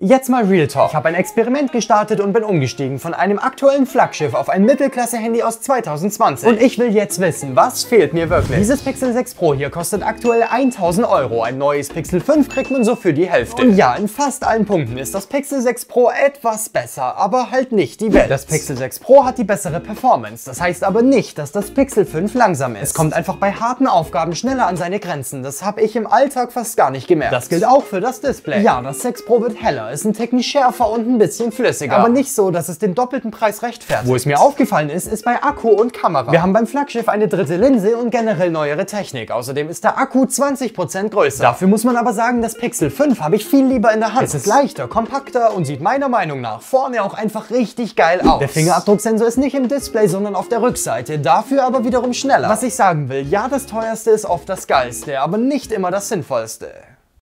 Jetzt mal Real Talk. Ich habe ein Experiment gestartet und bin umgestiegen von einem aktuellen Flaggschiff auf ein Mittelklasse-Handy aus 2020. Und ich will jetzt wissen, was fehlt mir wirklich? Dieses Pixel 6 Pro hier kostet aktuell 1000 Euro. Ein neues Pixel 5 kriegt man so für die Hälfte. Und ja, in fast allen Punkten ist das Pixel 6 Pro etwas besser, aber halt nicht die Welt. Das Pixel 6 Pro hat die bessere Performance. Das heißt aber nicht, dass das Pixel 5 langsam ist. Es kommt einfach bei harten Aufgaben schneller an seine Grenzen. Das habe ich im Alltag fast gar nicht gemerkt. Das gilt auch für das Display. Ja, das 6 Pro wird heller, ist ein Ticken schärfer und ein bisschen flüssiger. Aber nicht so, dass es den doppelten Preis rechtfertigt. Wo es mir aufgefallen ist, ist bei Akku und Kamera. Wir haben beim Flaggschiff eine dritte Linse und generell neuere Technik. Außerdem ist der Akku 20% größer. Dafür muss man aber sagen, das Pixel 5 habe ich viel lieber in der Hand. Es ist leichter, kompakter und sieht meiner Meinung nach vorne auch einfach richtig geil aus. Der Fingerabdrucksensor ist nicht im Display, sondern auf der Rückseite. Dafür aber wiederum schneller. Was ich sagen will, ja, das teuerste ist oft das geilste, aber nicht immer das sinnvollste.